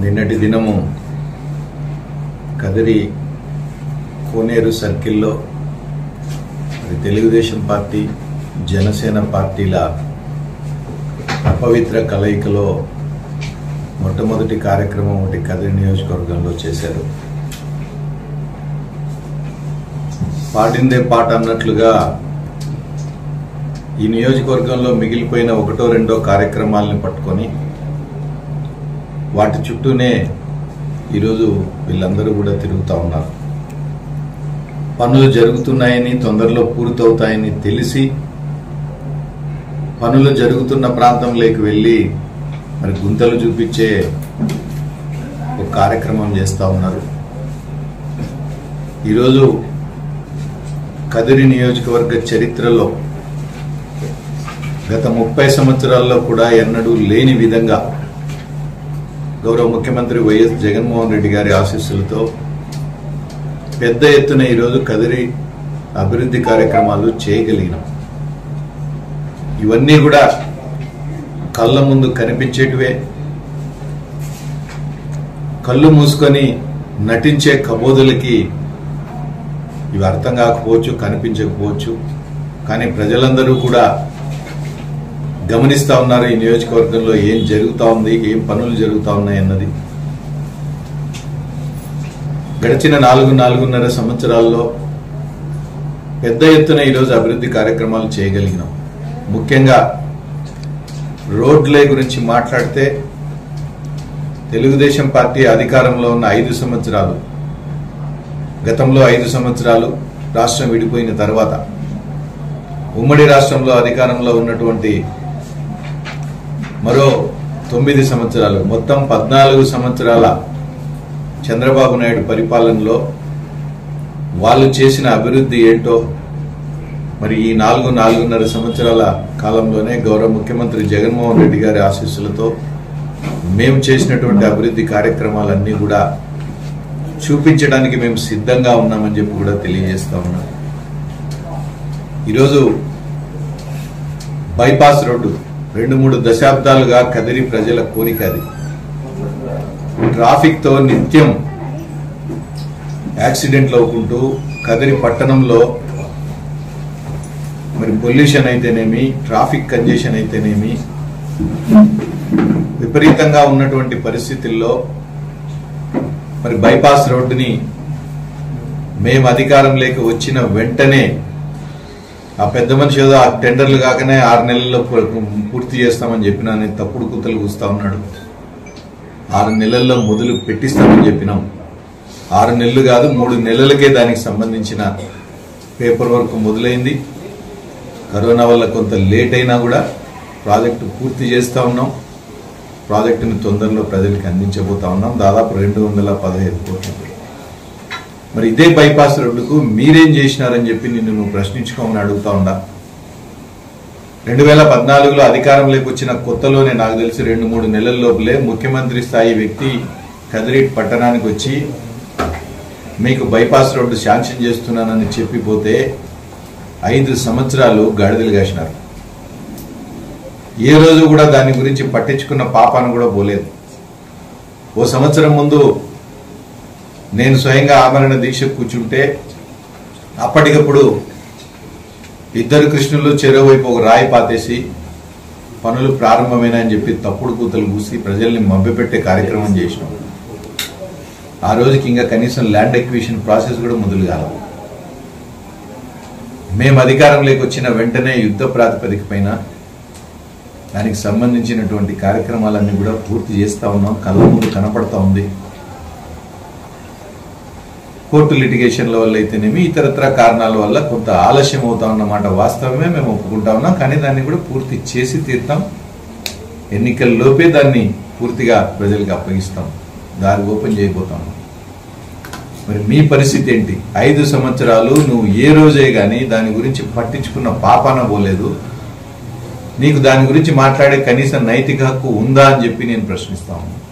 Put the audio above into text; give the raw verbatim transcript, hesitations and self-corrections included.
నిన్నటి దినము కదిరి కోనేరు సర్కిల్లో తెలుగుదేశం పార్టీ జనసేన పార్టీల అపవిత్ర కలయికలో మొట్టమొదటి కార్యక్రమం ఒకటి కదిరి నియోజకవర్గంలో చేశారు. పాటిందే పాట అన్నట్లుగా ఈ నియోజకవర్గంలో మిగిలిపోయిన ఒకటో రెండో కార్యక్రమాలను పట్టుకొని వాటి చుట్టూనే ఈరోజు వీళ్ళందరూ కూడా తిరుగుతూ ఉన్నారు. పనులు జరుగుతున్నాయని, తొందరలో పూర్తవుతాయని తెలిసి పనులు జరుగుతున్న ప్రాంతంలోకి వెళ్ళి మరి గుంతలు చూపించే ఒక కార్యక్రమం చేస్తూ ఉన్నారు. ఈరోజు కదిరి నియోజకవర్గ చరిత్రలో గత ముప్పై సంవత్సరాల్లో కూడా ఎన్నడూ లేని విధంగా గౌరవ ముఖ్యమంత్రి వైఎస్ జగన్మోహన్ రెడ్డి గారి ఆశీస్సులతో పెద్ద ఎత్తున ఈరోజు కదిరి అభివృద్ధి కార్యక్రమాలు చేయగలిగినాం. ఇవన్నీ కూడా కళ్ళ ముందు కనిపించేటివే. కళ్ళు మూసుకొని నటించే కబోదులకి ఇవి అర్థం కాకపోవచ్చు, కనిపించకపోవచ్చు. కానీ ప్రజలందరూ కూడా గమనిస్తా ఉన్నారు ఈ నియోజకవర్గంలో ఏం జరుగుతూ ఉంది, ఏం పనులు జరుగుతూ ఉన్నాయి అన్నది. గడిచిన నాలుగు నాలుగున్నర సంవత్సరాల్లో పెద్ద ఎత్తున ఈరోజు అభివృద్ధి కార్యక్రమాలు చేయగలిగినాం. ముఖ్యంగా రోడ్లే గురించి మాట్లాడితే తెలుగుదేశం పార్టీ అధికారంలో ఉన్న ఐదు సంవత్సరాలు గతంలో ఐదు సంవత్సరాలు రాష్ట్రం విడిపోయిన తర్వాత ఉమ్మడి రాష్ట్రంలో అధికారంలో ఉన్నటువంటి మరో తొమ్మిది సంవత్సరాలు మొత్తం పద్నాలుగు సంవత్సరాల చంద్రబాబు నాయుడు పరిపాలనలో వాళ్ళు చేసిన అభివృద్ధి ఏంటో మరి ఈ నాలుగు నాలుగున్నర సంవత్సరాల కాలంలోనే గౌరవ ముఖ్యమంత్రి జగన్మోహన్ రెడ్డి గారి ఆశీస్సులతో మేము చేసినటువంటి అభివృద్ధి కార్యక్రమాలన్నీ కూడా చూపించడానికి మేము సిద్ధంగా ఉన్నామని చెప్పి కూడా తెలియజేస్తా ఉన్నాం. ఈరోజు బైపాస్ రోడ్డు రెండు మూడు దశాబ్దాలుగా కదిరి ప్రజల కోరిక. అది ట్రాఫిక్ తో నిత్యం యాక్సిడెంట్లు అవుకుంటూ కదిరి పట్టణంలో మరి పొల్యూషన్ అయితేనేమి, ట్రాఫిక్ కంజెషన్ అయితేనేమి విపరీతంగా ఉన్నటువంటి పరిస్థితుల్లో మరి బైపాస్ రోడ్డుని మేము అధికారంలోకి వచ్చిన వెంటనే ఆ పెద్ద మనిషి ఏదో ఆ టెండర్లు కాకనే ఆరు నెలల్లో పూర్తి చేస్తామని చెప్పినా నేను తప్పుడు కుతలు కూస్తా ఉన్నాడు. ఆరు నెలల్లో మొదలు పెట్టిస్తామని చెప్పినాం. ఆరు నెలలు కాదు, మూడు నెలలకే దానికి సంబంధించిన పేపర్ వర్క్ మొదలైంది. కరోనా వల్ల కొంత లేట్ అయినా కూడా ప్రాజెక్టు పూర్తి చేస్తూ ఉన్నాం. ప్రాజెక్టుని తొందరలో ప్రజలకు అందించబోతా ఉన్నాం. దాదాపు రెండు వందల పదహైదు కోట్లు. మరి ఇదే బైపాస్ రోడ్డుకు మీరేం చేసినారని చెప్పి నిన్ను నువ్వు ప్రశ్నించుకోమని అడుగుతా ఉన్నా. రెండు వేల పద్నాలుగులో అధికారంలోకి వచ్చిన కొత్తలోనే నాకు తెలిసి రెండు మూడు నెలల లోపలే ముఖ్యమంత్రి స్థాయి వ్యక్తి కదిరి పట్టణానికి వచ్చి మీకు బైపాస్ రోడ్డు శాంక్షన్ చేస్తున్నానని చెప్పిపోతే ఐదు సంవత్సరాలు గాడిదలు కాసినారు. ఏ రోజు కూడా దాని గురించి పట్టించుకున్న పాపాను కూడా పోలేదు. ఓ సంవత్సరం ముందు నేను స్వయంగా ఆమరణ దీక్ష కూర్చుంటే అప్పటికప్పుడు ఇద్దరు కృష్ణులు చెరువు వైపు ఒక రాయి పాతేసి పనులు ప్రారంభమైనాయని చెప్పి తప్పుడు కూతలు కూసి ప్రజల్ని మభ్యపెట్టే కార్యక్రమం చేసినాం. ఆ రోజుకి ఇంకా కనీసం ల్యాండ్ ఎక్విజిషన్ ప్రాసెస్ కూడా మొదలు కాలేదు. మేము అధికారంలోకి వచ్చిన వెంటనే యుద్ధ ప్రాతిపదిక పైన దానికి సంబంధించినటువంటి కార్యక్రమాలన్నీ కూడా పూర్తి చేస్తూ ఉన్నాం. కళ్ళ ముందు కనపడతా ఉంది. కోర్టు లిటిగేషన్ల వల్ల అయితేనేమి, ఇతరత్ర కారణాల వల్ల కొంత ఆలస్యం అవుతా ఉన్నమాట వాస్తవమే, మేము ఒప్పుకుంటా ఉన్నాం. కానీ దాన్ని కూడా పూర్తి చేసి తీరుతాం. ఎన్నికల్లోపే దాన్ని పూర్తిగా ప్రజలకు అప్పగిస్తాం, దారి ఓపెన్ చేయబోతాం. మరి మీ పరిస్థితి ఏంటి? ఐదు సంవత్సరాలు నువ్వు ఏ రోజే గానీ దాని గురించి పట్టించుకున్న పాపాన పోలేదు. నీకు దాని గురించి మాట్లాడే కనీస నైతిక హక్కు ఉందా అని చెప్పి నేను ప్రశ్నిస్తాను.